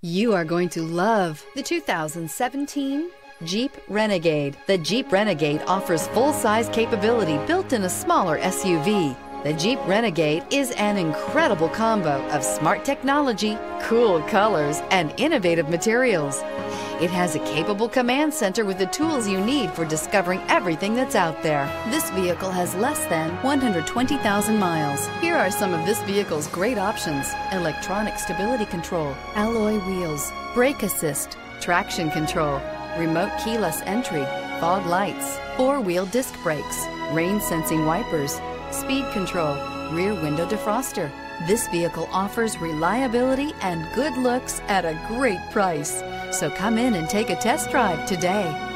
You are going to love the 2017 Jeep Renegade. The Jeep Renegade offers full-size capability built in a smaller SUV. The Jeep Renegade is an incredible combo of smart technology, cool colors, and innovative materials. It has a capable command center with the tools you need for discovering everything that's out there. This vehicle has less than 120,000 miles. Here are some of this vehicle's great options: electronic stability control, alloy wheels, brake assist, traction control, remote keyless entry, fog lights, four-wheel disc brakes, rain sensing wipers, speed control, rear window defroster. This vehicle offers reliability and good looks at a great price. So come in and take a test drive today.